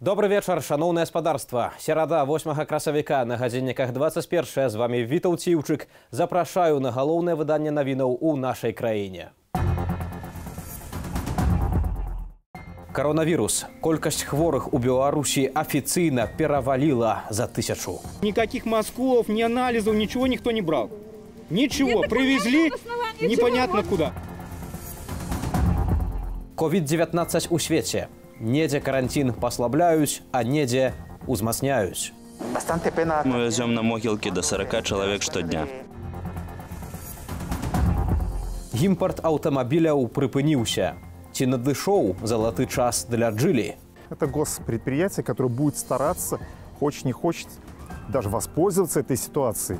Добрый вечер, шановное господарство. Середа 8 красавіка на гадзінніках 21. З вами Вітаў Ціўчык. Запрашаю на галоўнае выданне навінаў у нашай краіне. Коронавирус. Колькость хворых у Беларуси официально перевалила за 1000. Никаких мазков, ни анализов, ничего никто не брал. Ничего, привезли непонятно куда. COVID-19 у свете. Недзе карантин послабляюсь, а недзе узмацняюсь. Мы везем на могилки до 40 человек штодня. Импорт автомобиляў прыпыніўся. Ці надышоў залаты час для Джили? Это госпредприятие, которое будет стараться, хочет не хочет, даже воспользоваться этой ситуацией.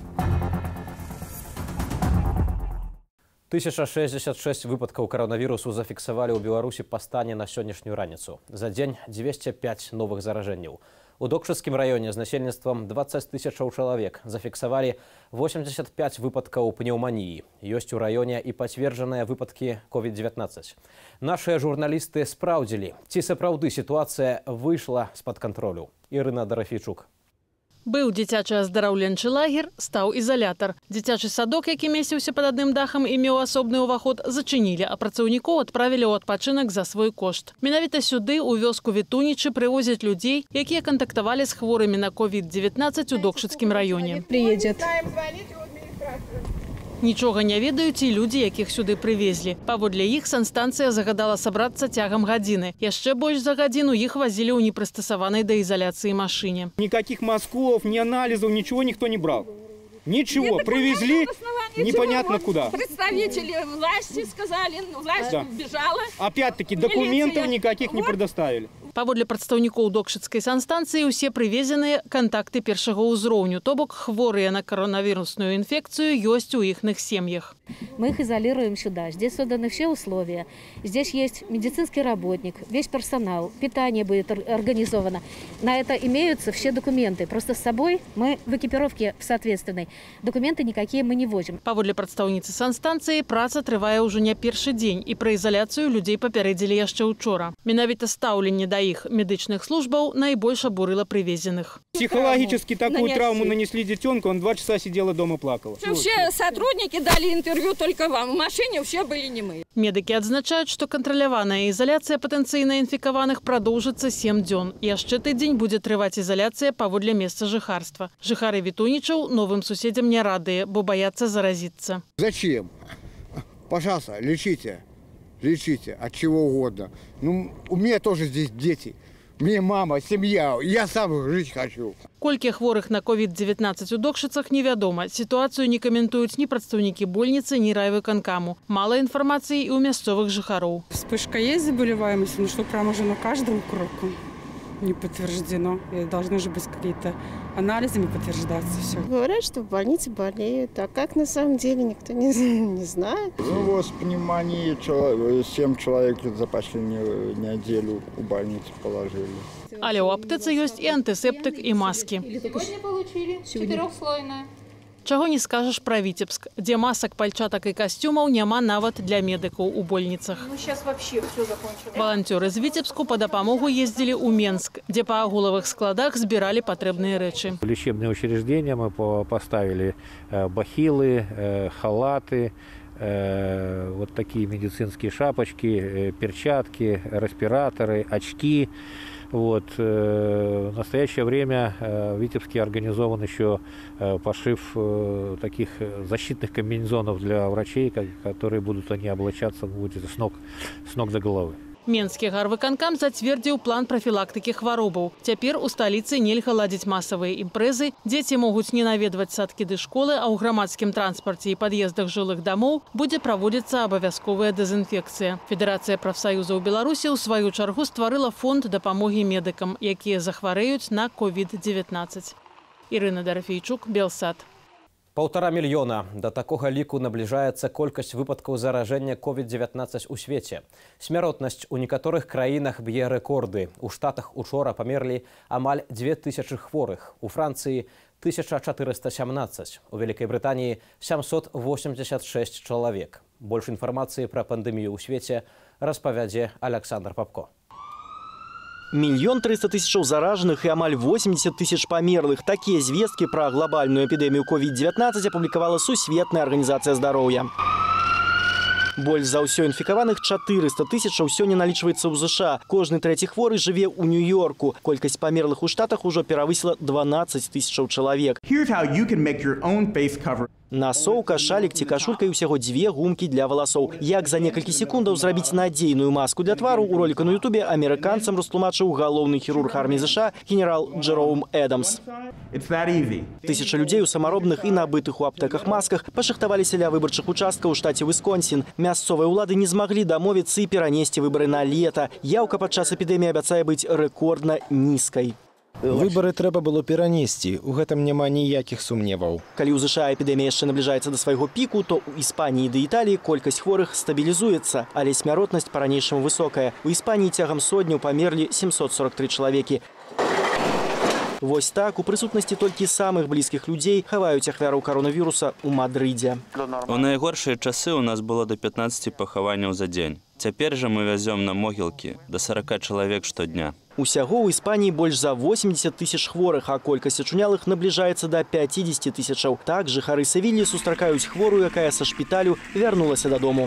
1066 выпадкаў коронавирусу зафіксавалі ў Беларусі па стане на сённяшнюю раніцу. За дзень 205 новых заражэнняў. У Докшыцкім раёне з насельніцтвам 20 000 чалавек зафіксавалі 85 выпадкаў пнеўманіі. Ёсць у раёне і пацверджаныя выпадкі COVID-19. Нашыя журналісты спраўдзілі, ці сапраўды сітуацыя выйшла з-пад кантролю. Ірына Дарафійчук. Быў дзіцячы аздараўленчы лагер, стаў ізалятар. Дзіцячы садок, які месціўся пад адным дахам і меў асобны ўваход, зачынілі, а працаўнікоў адправілі ў адпачынак за свой кошт. Менавіта сюды, у вёску Вітунічы, прывозяць людзей, якія кантактавалі з хворымі на COVID-19 у Докшыцкім раёне. Приедет. Нічога не ведаюць і людзі, якіх сюды прывезлі. Паводле іх санстанцыя загадала сабрацца цягам гадзіны. Яшчэ больш за гадзіну іх вазілі ў непрыстасаванай да ізаляцыі машыне. Никаких мазков, ни анализов, ничего никто не брал. Ничего, привезли непонятно куда. Представители власти сказали, власть бежала. Опять-таки документов никаких не предоставили. Паводле прадстаўнікоў Докшыцкай санстанцыі усе прывезеныя кантакты першага ўзроўню, то бок хворыя на коронавирусную инфекцию ёсць у іхных сем'ях. Мы их изолируем сюда. Здесь созданы все условия. Здесь есть медицинский работник, весь персонал, питание будет организовано. На это имеются все документы. Просто с собой мы в экипировке соответственной. Документы никакие мы не возим. Паводле прадстаўніцы санстанцыі праца трывае ўжо не першы дзень, і пра ізаляцыю людзей папярэдзілі яшчэ учора. Менавіта стаўленне да іх медычных службаў найбольш абурыла прывезеных. Психологически такую травму нанесли детенку, он 2 часа сидела дома, плакала. Все сотрудники дали интервью только вам. В машине все были не мы. Медыкі адзначаюць, што кантраляваная ізаляцыя патэнцыйна інфікаваных прадоўжыцца 7 дзён. Яшчэ тыдзень будзе трываць ізаляцыя паводле месца жыхарства. Жыхары Вітунічаў новым суседзям не радыя, бо баяцца заразіцца. Зачем? Пожалуйста, лечите. Лечите от чего угодно. Ну, у меня тоже здесь дети. Мне мама, семья. Я сам жить хочу. Колькі хворых на COVID-19 у Докшыцах невядома. Ситуацию не комментуют ни представники больницы, ни райвыканкаму. Мало информации и у мясцовых жыхароў. Вспышка есть заболеваемость, но что прямо уже на каждом кроку не подтверждено. И должны же быть какие-то анализами подтверждаться все. Говорят, что в больнице болеют, а как на самом деле никто не знает. Ну, с пневмонией 7 человек за последнюю неделю у больницы положили. Але ў аптэцы ёсць і антысептык, і маскі. Сегодня получили 4-слойная. Чаго не скажаш пра Віцебск, дзе масак, пальчатак і касцюмаў няма нават для медыкаў у больніцах. Ну, сейчас вообще все закончили. Валанцёры з Віцебску па дапамогу ездзілі ў Менск, дзе па агулавых складах збіралі патрэбныя рэчы. В лечебные учреждения мы поставили бахилы, халаты, вот такие медицинские шапочки, перчатки, респираторы, очки. Вот. В настоящее время в Витебске организован еще пошив таких защитных комбинезонов для врачей, которые будут они облачаться с ног до головы. Менскі гарвыканкам зацвердзіў план прафілактыкі хваробаў. Цяпер у сталіцы нельга ладзіць масавыя імпрэзы, дзеці могуць не наведваць садкі ды школы, а ў грамадскім транспарце і пад'ездах жылых дамоў будзе праводзіцца абавязковая дэзінфекцыя. Федэрацыя прафсаюзаў Беларусі ў сваю чаргу стварыла фонд дапамогі медыкам, якія захварэюць на COVID-19. Ірына Дарафійчук, Белсад. 1,5 мільёна. Да такога ліку набліжаецца колькасць выпадкаў заражэння COVID-19 у свеце. Смяротнасць у некаторых краінах б'е рэкорды. У Штатах учора памерлі амаль 2000 хворых. У Францыі 1417. У Вялікай Брытаніі 786 чалавек. Больш інфармацыі пра пандэмію ў свеце распавядзе Александр Папко. 1 300 000 зараженных и амаль 80 тысяч померлых. Такие звестки про глобальную эпидемию COVID-19 опубликовала Сусветная организация здоровья. Больш за ўсё інфікаваных 400 000 сёння налічваецца ў ЗША. Кожны трэці хворы жыве ў Нью-Йорку. Колькасць памерлых у Штатах ужо перавысіла 12 000 чалавек. Насоўка, шалік ці кашулька і ўсяго 2 гумкі для валасоў. Як за некалькі секундаў зрабіць надзейную маску для твару, у роліку на Ютубе амерыканцам растлумачыў галоўны хірург арміі ЗША генерал Джероум Эдамс. Тысячы людзей у самаробных і набытых у аптэках масках пашыхтаваліся ля выбарчых участкаў у штаце Вісконсін. Мясцовыя ўлады не змаглі дамовіцца і перанесці выбары на лета. Яўка падчас эпідэміі абяцае быць рэкордна нізкай. Выборы трэба было перанесці, у гэтым няма ніякіх сумневаў. Калі ў ЗША эпідэмія яшчэ набліжаецца да свайго піку, то ў Іспаніі ды Італіі колькасць хворых стабілізуецца, але смяротнасць па-ранейшаму высокая. У Іспаніі цягам сотняў памерлі 743 чалавекі. Вось так, у прысутнасці толькі самых блізкіх людзей хаваюць ахвяраў каронавіруса ў Мадрыдзе. У найгоршыя часы у нас было до 15 пахаванняў за дзень. Цяпер жа мы вязём на могілкі до 40 чалавек штодня. Усяго ў Іспаніі больш за 80 000 хворых, а колькасць ачунялых набліжаецца да 50 000. Так жыхары Севільі сустракаюць хворую, якая са шпіталю вярнулася дадому.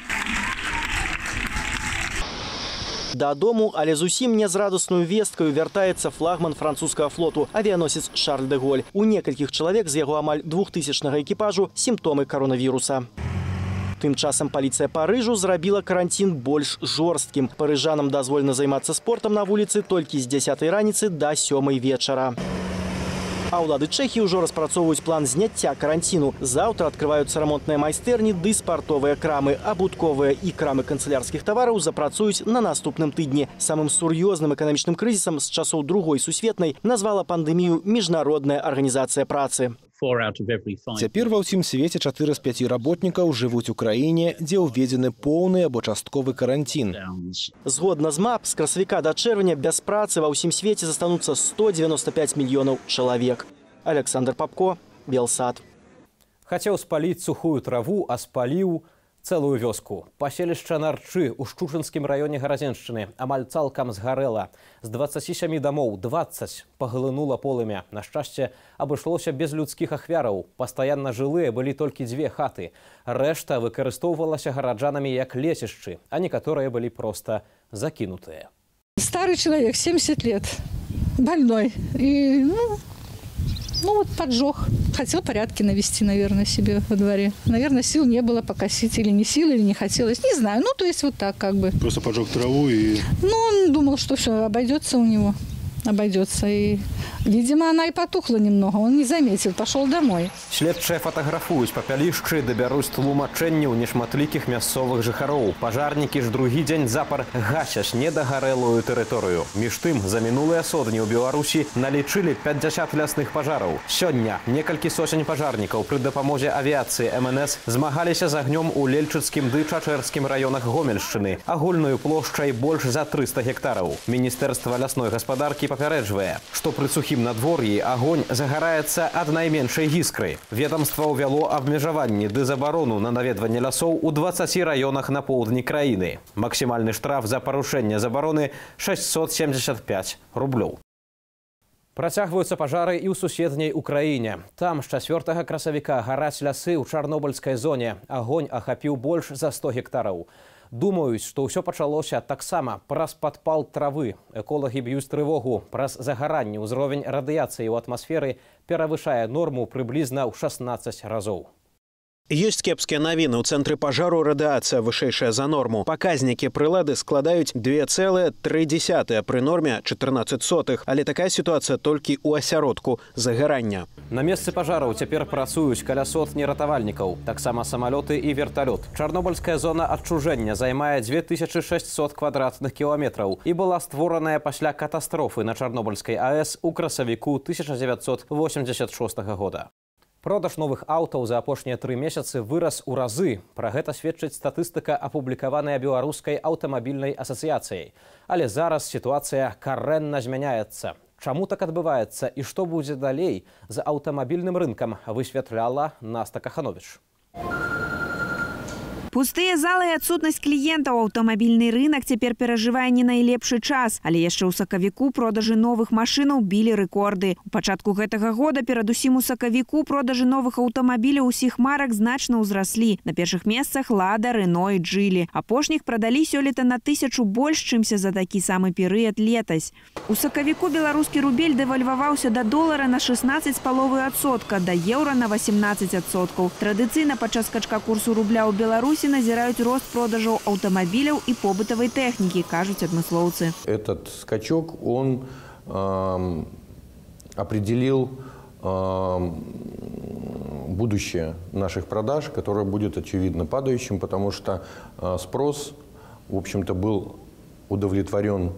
Дадому, але зусім не з радаснаю весткаю вяртаецца флагман французскага флоту, авіяносец Шарль де Голь. У некалькіх чалавек з яго амаль 2000-нага экіпажу сімптомы каронавіруса. Тым часам паліцыя Парыжу зрабіла каранцін больш жорсткім. Парыжанам дазволена займацца спортам на вуліцы толькі з 10-й раніцы да 7-й вечара. А ўлады Чэхіі ўжо распрацоўваюць план зняцця каранціну. Заўтра адкрываюцца рамонтныя майстэрні ды спартовыя крамы. Абутковыя і крамы канцылярскіх тавараў запрацуюць на наступным тыдні. Самым сур'ёзным эканамічным крызісам з часоў Другой сусветнай назвала пандэмію Міжнародная арганізацыя працы. Цяпер ва ўсім свеце 4 з 5 работнікаў жывуць у краіне, дзе ўведзены поўны або частковы каранцін. Згодна з МАП, з красавіка да чэрвеня без працы ва ўсім свеце застануцца 195 мільёнаў чалавек. Александр Попко, Белсад. Хацеў спаліць сухую траву, а спаліў цэлую вёску. Паселішча Нарчы ў Шчучынскім раёне Гаразеншчыны амаль цалкам згарэла. З 27 дамоў 20 паглынула полымя. На шчасце, абышлося без людскіх ахвяраў. Пастаянна жылыя былі толькі 2 хаты. Рэшта выкарыстоўвалася гараджанамі як лесішчы, а некаторыя былі проста закінутыя. Старый человек, 70 лет, больной. И, вот поджег. Хотел порядки навести, наверное, себе во дворе. Наверное, сил не было покосить. Или не сил, или не хотелось. Не знаю. То есть вот так как бы. Просто поджег траву и... Он думал, что все, обойдется у него. Обойдется. И, видимо, она и потухла немного. Он не заметил. Пошел домой. Следчыя фатаграфуюць папялішчы, дабяруць тлумачэнняў нешматлікіх мясцовых жыхароў. Пажарнікі ж другі дзень запар гасяць недагарэлую тэрыторыю. Між тым, за мінулыя сотні ў Беларусі налічылі 50 лясных пажараў. Сёння некалькі сотень пажарнікаў пры дапамозе авіяцыі МНС змагаліся з агнём у Лельчыцкім ды Чачэрскім раёнах Гомельшчыны, агульнаю плошчай больш за 300 гектараў. Міністэрства лясной гаспадаркі папярэджвае, што пры сухім надвор'і агонь загараецца ад найменшай іскры. Ведомства ўвяло абмежаванні ды забарону на наведванне лясоў у 20 раёнах на поўдні краіны. Максімальны штраф за парушэнне забароны 675 рублёў. Працягваюцца пажары і ў суседняй Украіне. Там з 4 красавіка гараць лясы ў Чарнобыльскай зоне. Агонь ахапіў больш за 100 гектараў. Думаюць, што ўсё пачалося таксама праз падпал травы. Эколагі б'юць трывогу. Праз загаранне ўзровень радыяцыі ў атмасферы перавышае норму прыблізна ў 16 разоў. Ёсць кепскія навіны. У цэнтры пажару радыацыя вышэйшая за норму. Паказнікі прылады складаюць 2,3 пры норме 14 але такая сітуацыя толькі ў асяродку загарання. На месцы пажараў цяпер працуюць каля сотні ратавальнікаў, таксама самалёты і верталёт. Чарнобыльская зона адчужэння займае 2600 квадратных кіламетраў і была створаная пасля катастрофы на Чарнобыльскай АЭС у красавіку 1986 года. Продаж новых аўтаў за апошнія 3 месяцы вырас у разы. Пра гэта сведчыць статыстыка, апублікаваная Беларускай аўтамабільнай асацыяцыяй. Але зараз сітуацыя карэнна змяняецца. Чаму так адбываецца і што будзе далей за аўтамабільным рынкам, высвятляла Наста Кахановіч. Пустыя залы і адсутнасць кліентаў. Аўтамабільны рынок цяпер перажывае не найлепшы час. Але яшчэ ў сакавіку продажы новых машынаў білі рэкорды. У пачатку гэтага года перадусім у сакавіку продажы новых аўтамабіляў усіх марак значна ўзраслі. На першых месцах Лада, Рено і Джили. Апошніх прадалі сёлета на 1000 больш, чымся за такі самы перыяд летась. У сакавіку беларускі рубель дэвальваваўся да долара на 16,5%, да еўра на 18%. Традыцыйна падчас скачка курсу рубля ў Беларусі назіраюць рост продажаў аўтамабіляў і побытавай тэхнікі, кажуць адмыслоўцы. Этот скачок, он определил будущее наших продаж, которое будет очевидно падающим, потому что спрос, в общем-то, был удовлетворен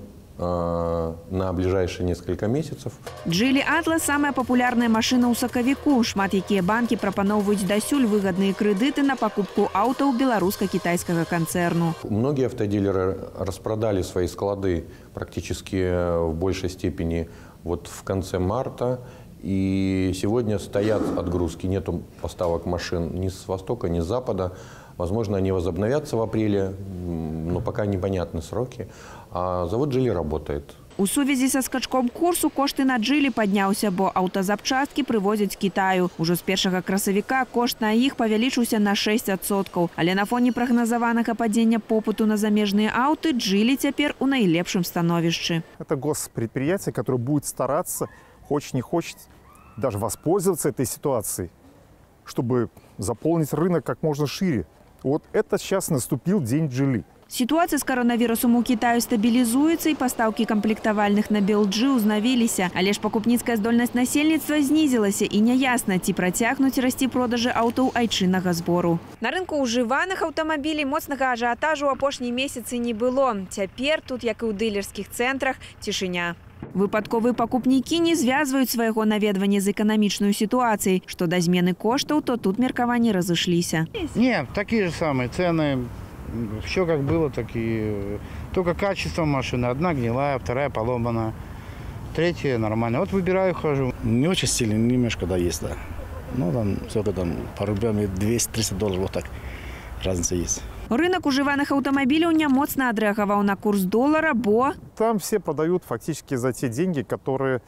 на ближайшие несколько месяцев. Джили Атлас – самая популярная машина у сакавіку. Шмат якія банки прапаноўваюць дасюль выгодные кредиты на покупку авто у белорусско-китайского концерну. Многие автодилеры распродали свои склады практически в большей степени вот в конце марта. И сегодня стоят отгрузки. Нету поставок машин ни с востока, ни с запада. Возможно, они возобновятся в апреле, но пока непонятны сроки. А завод «Джили» работает. У сувязі са скачком курсу кошты на «Джили» падняўся, бо аўтазапчасткі прывозяць з Китаю. Ужо з 1 красавіка кошт на іх павялічыўся на 6%. Але на фоне прагназаванага падзення попыту на замежныя аўты «Джили» цяпер у найлепшым становішчы. Это госпредприятие, которое будет стараться, хочет не хочет, даже воспользоваться этой ситуацией, чтобы заполнить рынок как можно шире. Вот это сейчас наступил день «Джили». Ситуация с коронавирусом у Китаю стабилизуется, и поставки комплектовальных на Белджи узнавіліся. Але ж пакупніцкая здольнасць насельніцтва знізілася, і няясна, ці працягнуць расці продажы аўтаў айчыннага збору. На рынку ўжываных аўтамабілей моцнага ажыятажу ў апошнія месяцы не было. Цяпер тут, як і ў дылерскіх цэнтрах, цішыня. Выпадковыя пакупнікі не звязваюць свайго наведвання з эканамічнай сітуацыяй. Што да змены коштаў, то тут меркаванні разышліся. Не, такие же самые цены. Все как было, так и только качество машины. Одна гнилая, вторая поломана, третья нормальная. Вот выбираю, хожу. Не очень сильно, немножко да есть, да. Ну там сколько там, по рублям $200-300, вот так разница есть. Рынок уживаных автомобилей не моцно отреагировал на курс доллара, бо... Там все продают фактически за те деньги, которые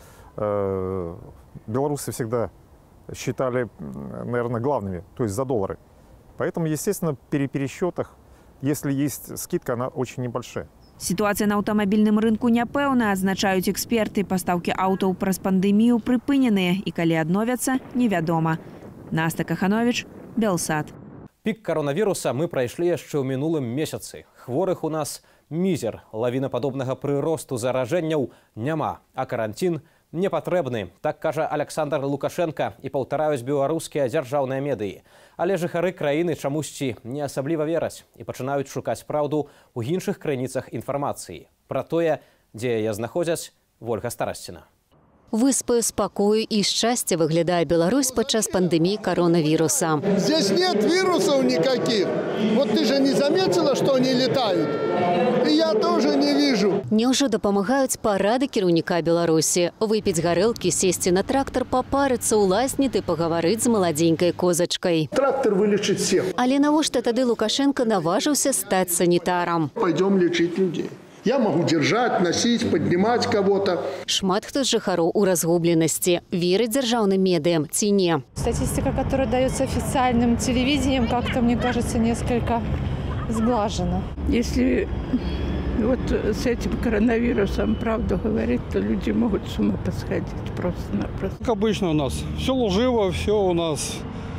белорусы всегда считали, наверное, главными, то есть за доллары. Поэтому, естественно, при пересчетах, если есть скидка, она очень небольшая. Ситуация на автомобильном рынку няпэўна, адзначаюць эксперты. Поставки аўтаў праз пандемію прыпыненыя, і калі адновяцца, невядома. Настя Каханович, Белсат. Пік коронавіруса мы прайшлі яшчэ ў мінулым месяцы. Хворых у нас мізер. Лавінападобнага прыросту заражэнняў няма, а карантин не патрэбны. Так кажа Александр Лукашенко і паўтараюць беларускія дзяржаўныя медыі. Але жыхары краіны чамусьці не асабліва вераць і пачынаюць шукаць праўду ў іншых крыніцах інфармацыі. Пра тое, дзе яе знаходзяць, Вольга Старасціна. Выспаю, спокою и счастья выглядает Беларусь подчас пандемии коронавируса. Здесь нет вирусов никаких. Вот ты же не заметила, что они летают? И я тоже не вижу. Неужо дапамагаюць парады кіраўніка Беларусі? Выпіць гарэлкі, сесці на трактор, папарыцца ў лазні ды пагаварыць з маладзенькай козачкай. Трактор вылечит всех. Але навошта тады Лукашенко наважыўся стаць санітарам? Пойдем лечить людей. Я могу держать, носить, поднимать кого-то. Шмат хто з жыхароў у разгубленасці. Верыць дзяржаўным медыям ці не? Статистика, которая дается официальным телевидением, как-то, мне кажется, несколько сглажена. Если вот с этим коронавирусом правду говорить, то люди могут с ума посходить просто-напросто. Как обычно у нас. Все лживо, все у нас,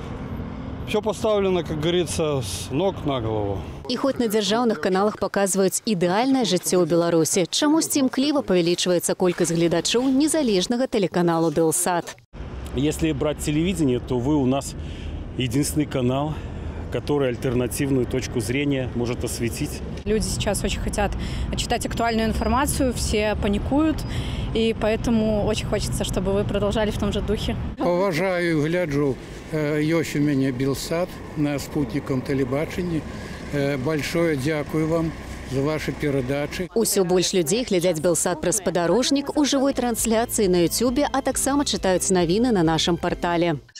все поставлено, как говорится, с ног на голову. І хоць на дзяржаўных каналах паказваюць ідэальнае жыццё ў Беларусі, чамусьці імкліва павялічваецца колькасць гледачоў незалежнага тэлеканалу «Белсат». Если брать телевидение, то вы у нас единственный канал, который альтернативную точку зрения может осветить. Люди сейчас очень хотят читать актуальную информацию, все паникуют, и поэтому очень хочется, чтобы вы продолжали в том же духе. Поважаю, гляджу, есть у меня «Белсат» на спутником телебачення. Большое дякую вам за ваши передачи. Усё больш людзей глядзяць «Белсат» праз спадарожнік у жывой трансляцыі на Ютубе, а таксама чытаюць навіны на нашым партале.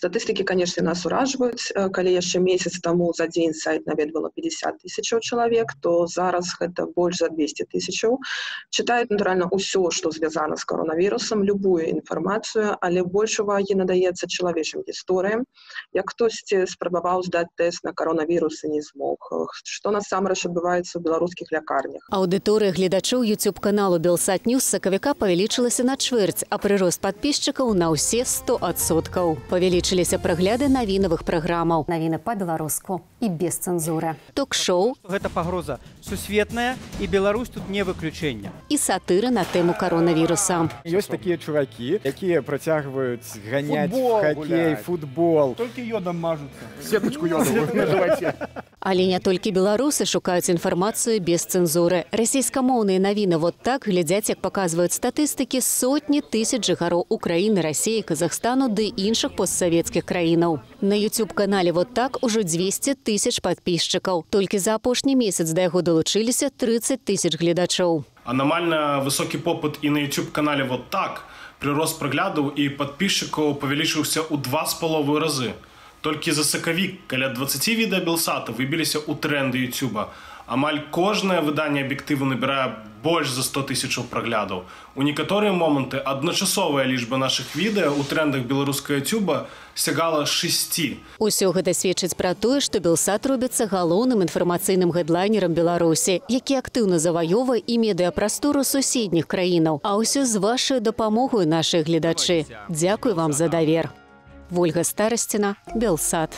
Статистики, конечно, нас ураживают. Коли еще месяц тому за день сайт наведывало 50 тысяч человек, то зараз это больше за 200 тысяч. Читают, натурально, все, что связано с коронавирусом, любую информацию, але большего ей надается человечим историям. Як хтось спробовал сдать тест на коронавирус и не смог. Что насамрэч адбываецца в белорусских лякарнях. Аудитория гледачоў YouTube-каналу Белсат Ньюс с сакавіка павялічылася на чвэрць, а прырост подписчикаў на ўсе 100%. Павялічыліся прагляды навінавых праграмаў. Навіны па-беларуску і без цэнзуры. Ток-шоу. Гэта пагроза сусветная, і Беларусь тут не выключэнне. І сатыры на тэму коронавіруса. Ёсць такія чувакі, якія працягваюць ганяць хоккей, футбол. Толькі йодам мажуцца. Сеточку йодовую на жываце. Але не толькі беларусы шукаюць інфармацыю без цэнзуры. Расійскамоўныя навіны вот так глядзяць, як паказваюць статыстыкі, сотні тысяч жыхароў Украіны, Расіі, Казахстану ды іншых постсавецкіх краінаў. На YouTube-канале вот так ужо 200 тысяч подписчикаў. Толькі за апошні месяц да яго долучыліся 30 тысяч гледачоў. Аномально высокі попыт і на YouTube-канале вот так. Прырост праглядаў і подписчикаў павялічыўся ў 2,5 разы. Толькі за сакавік каля 20 відэа Белсата выбіліся ў тренды Ютуба. Амаль кожнае выданне аб'ектыву набірае больш за 100 тысячаў праглядаў. У некаторыя моманты адначасовая лічба нашых відэа ў трендах беларускага Ютуба сягала 6. Усё гэта сведчыць пра тое, што Белсат робіцца галоўным інфармацыйным гэдлайнерам Беларусі, які актыўна заваёвае і медыапрастору суседніх краінаў. А ўсё з вашай дапамогай, нашыя гледачы. Дзякуй вам за давер. Вольга Старасціна, Белсат.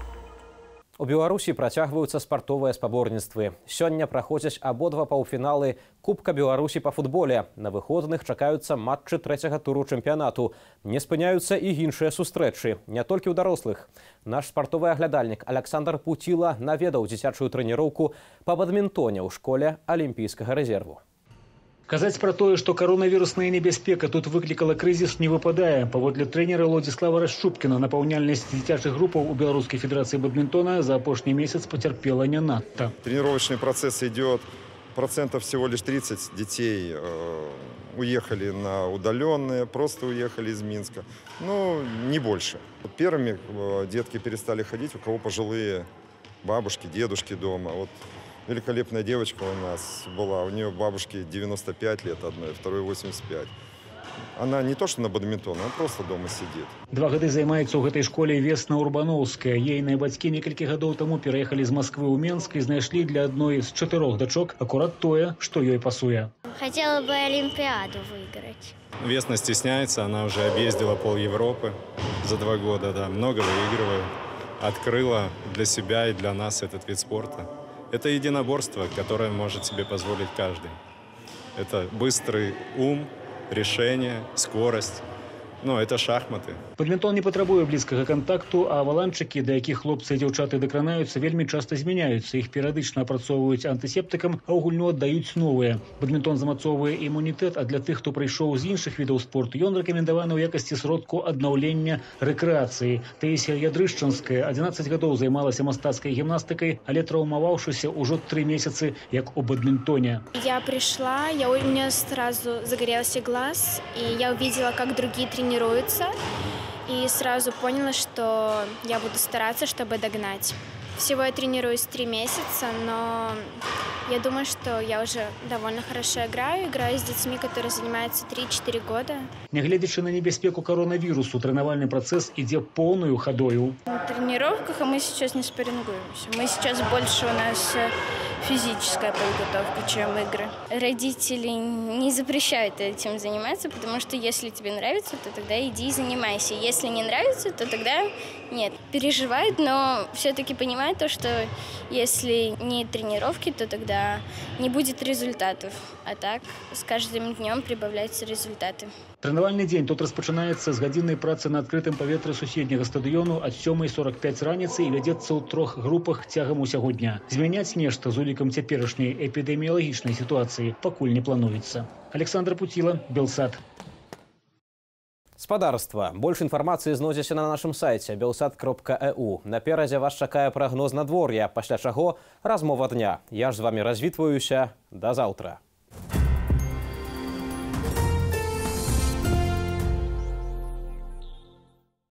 У Беларусі працягваюцца спартовыя спаборніцтвы. Сёння праходзяць абодва паўфіналы Кубка Беларусі па футболе. На выходных чакаюцца матчы трэцяга туру чэмпіянату. Не спыняюцца і іншыя сустрэчы, не толькі ў дарослых. Наш спартовы аглядальнік Александр Пуціла наведаў дзіцячую трэніроўку па бадмінтоне ў школе Алімпійскага рэзерву. Казаць пра тое, што коронавірусная небяспека тут выклікала крызіс, не выпадае. Паводле трэнера Владислава Расчупкіна, напаўняльнасць дзіцячых групаў у Беларускай федэрацыі бадмінтона за апошні месяц пацярпела не надта. Тренировочный процесс идет, процентов всего лишь 30 детей уехали на удаленные, просто уехали из Минска. Ну, не больше. Первыми детки перестали ходить, у кого пожилые бабушки, дедушки дома. Вот великолепная девочка у нас была, у нее бабушке 95 лет одной, второй 85. Она не то что на бадминтон, она просто дома сидит. 2 гады займаецца ў гэтай школе Весна Урбановская. Ейныя бацькі некалькі гадоў таму пераехалі з Москвы ў Менск і знайшлі для адной з 4 дачок акурат тое, што ёй пасуе. Хотела бы Олимпиаду выиграть. Весна стесняется, она уже объездила пол Европы за 2 года, да, много выигрывает. Открыла для себя и для нас этот вид спорта. Это единоборство, которое может себе позволить каждый. Это быстрый ум, решение, скорость. Ну, это шахматы. Бадмінтон не патрабуе блізкага кантакту, а валанчыкі, да якіх хлопцы і дзяўчаты дакранаюцца, вельмі часта змяняюцца. Іх перыядычна апрацоўваюць антысептыкам, а ў гульню аддаюць новыя. Бадмінтон замацоўвае імунітэт, а для тых, хто прыйшоў з іншых відаў спорту, ён рэкамендаваны ў якасці сродку аднаўлення рэкрэацыі. Таісія Ядрышчанская 11 гадоў займалася мастацкай гімнастыкай, але траўмаваўшыся ўжо 3 месяцы, як у бадмінтоне. Я пришла, у меня сразу загорелся глаз, и я увидела, как другие тренируются, и сразу поняла, что я буду стараться, чтобы догнать. Всего я тренируюсь 3 месяца, но я думаю, что я уже довольно хорошо играю с детьми, которые занимаются 3-4 года. Нягледзячы на небяспеку коронавирусу, тренавальны працэс ідзе поўнаю хадою. На тренировках мы сейчас не спаррингуемся. Мы сейчас больше у нас физическая подготовка, чем игры. Родители не запрещают этим заниматься, потому что если тебе нравится, то тогда иди и занимайся. Если не нравится, то тогда нет. Переживают, но все-таки понимают то, что если не тренировки, то тогда не будет результатов. А так с каждым днем прибавляются результаты. Тренавальны дзень тут распачынаецца з гадзіннай працы на адкрытым паветры суседняга стадыёну ад 7:45 раніцы і вядзецца ў 3 групах цягам усяго дня. Змяняць нешта з улікам цяперашняй эпідэміялагічнай сітуацыі пакуль не плануецца. Александр Пуціла, Белсат. Спадарства. Больш інфармацыі знойдзеце на нашым сайце belsat.eu. Наперадзе вас чакае прагноз надвор'я, пасля чаго размова дня. Я ж з вамі развітваюся. Да заўтра.